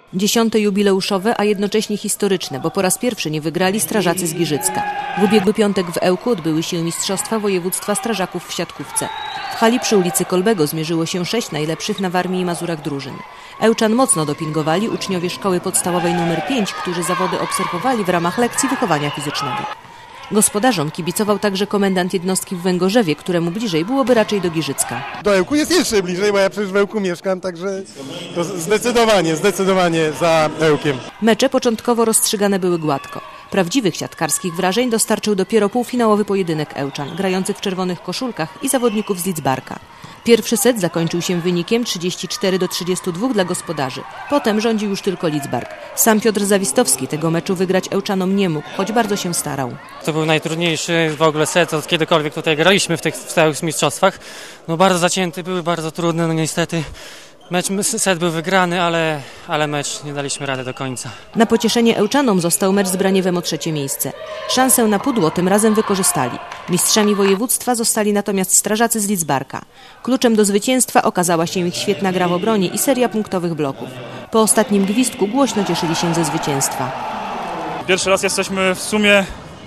10. jubileuszowe, a jednocześnie historyczne, bo po raz pierwszy nie wygrali strażacy z Giżycka. W ubiegły piątek w Ełku odbyły się mistrzostwa województwa strażaków w siatkówce. W hali przy ulicy Kolbego zmierzyło się 6 najlepszych na Warmii i Mazurach drużyn. Ełczan mocno dopingowali uczniowie szkoły podstawowej nr 5, którzy zawody obserwowali w ramach lekcji wychowania fizycznego. Gospodarzom kibicował także komendant jednostki w Węgorzewie, któremu bliżej byłoby raczej do Giżycka. Do Ełku jest jeszcze bliżej, bo ja przecież w Ełku mieszkam, także to zdecydowanie za Ełkiem. Mecze początkowo rozstrzygane były gładko. Prawdziwych siatkarskich wrażeń dostarczył dopiero półfinałowy pojedynek Ełczan, grających w czerwonych koszulkach i zawodników z Lidzbarka. Pierwszy set zakończył się wynikiem 34-32 dla gospodarzy. Potem rządził już tylko Lidzbark. Sam Piotr Zawistowski tego meczu wygrać Ełczanom nie mógł, choć bardzo się starał. To był najtrudniejszy w ogóle set, od kiedykolwiek tutaj graliśmy w tych stałych mistrzostwach. No bardzo zacięty, były bardzo trudne, no niestety. Set był wygrany, ale mecz nie daliśmy rady do końca. Na pocieszenie Ełczanom został mecz z Braniewem o 3. miejsce. Szansę na pudło tym razem wykorzystali. Mistrzami województwa zostali natomiast strażacy z Lidzbarka. Kluczem do zwycięstwa okazała się ich świetna gra w obronie i seria punktowych bloków. Po ostatnim gwizdku głośno cieszyli się ze zwycięstwa. Pierwszy raz jesteśmy w sumie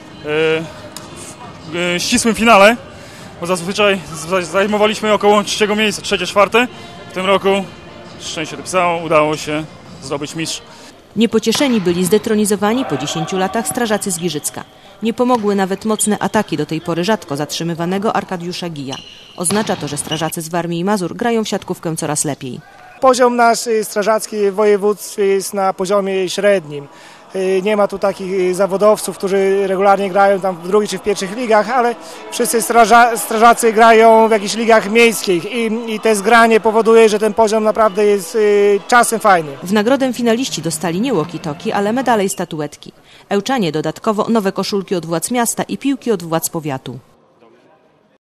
w ścisłym finale, bo zazwyczaj zajmowaliśmy około 3. miejsca, 3., 4. W tym roku szczęście dopisało, udało się zdobyć mistrz. Niepocieszeni byli zdetronizowani po 10 latach strażacy z Giżycka. Nie pomogły nawet mocne ataki do tej pory rzadko zatrzymywanego Arkadiusza Gija. Oznacza to, że strażacy z Warmii i Mazur grają w siatkówkę coraz lepiej. Poziom nasz strażacki w województwie jest na poziomie średnim. Nie ma tu takich zawodowców, którzy regularnie grają tam w drugiej czy w pierwszych ligach, ale wszyscy strażacy grają w jakichś ligach miejskich i te zgranie powoduje, że ten poziom naprawdę jest czasem fajny. W nagrodę finaliści dostali nie walkie-talkie, ale medale i statuetki. Ełczanie dodatkowo nowe koszulki od władz miasta i piłki od władz powiatu.